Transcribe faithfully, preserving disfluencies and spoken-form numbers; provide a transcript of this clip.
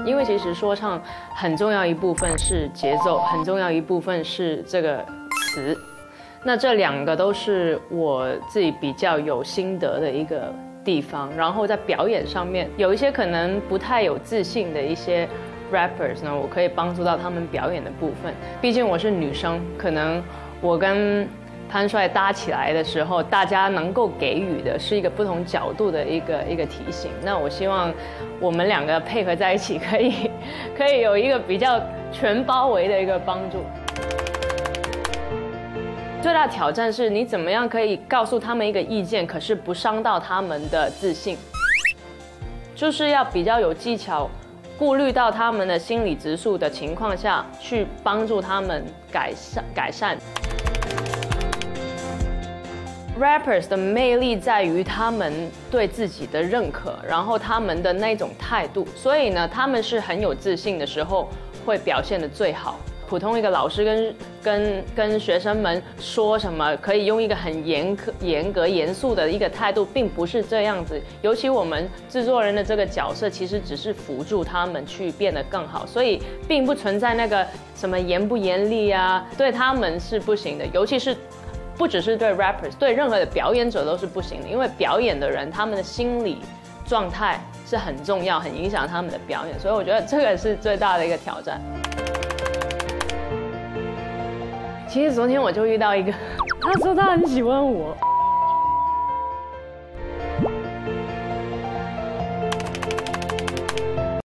因为其实说唱很重要一部分是节奏，很重要一部分是这个词。那这两个都是我自己比较有心得的一个地方。然后在表演上面，有一些可能不太有自信的一些 rappers 呢，我可以帮助到他们表演的部分。毕竟我是女生，可能我跟潘帅搭起来的时候，大家能够给予的是一个不同角度的一个一个提醒。那我希望我们两个配合在一起，可以可以有一个比较全包围的一个帮助。最大的挑战是你怎么样可以告诉他们一个意见，可是不伤到他们的自信，就是要比较有技巧，顾虑到他们的心理质素的情况下去帮助他们改善改善。Rappers 的魅力在于他们对自己的认可，然后他们的那种态度，所以呢，他们是很有自信的时候会表现得最好。普通一个老师跟跟跟学生们说什么，可以用一个很严苛、严格、严肃的一个态度，并不是这样子。尤其我们制作人的这个角色，其实只是辅助他们去变得更好，所以并不存在那个什么严不严厉啊，对他们是不行的，尤其是。不只是对 rappers， 对任何的表演者都是不行的，因为表演的人他们的心理状态是很重要，很影响他们的表演，所以我觉得这个是最大的一个挑战。其实昨天我就遇到一个，他说他很喜欢我。